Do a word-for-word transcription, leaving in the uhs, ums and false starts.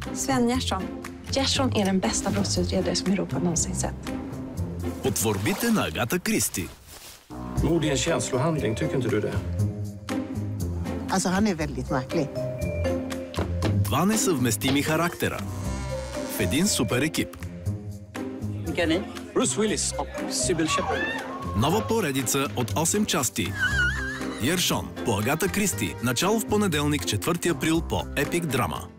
Sven Gjertson. Gjertson är den bästa brottsutredare som Europa någonsin sett. От творбите на Агата Кристи. Mord är en känslohandling, tycker inte du det? Alltså, han är väldigt märklig. Два несъвместими характера в един супер екип. Bruce Willis och Sybil Shepherd. Нова поредица от осем части. Гjertson по Агата Кристи. Начало в понеделник, четвърти април по Epic Drama.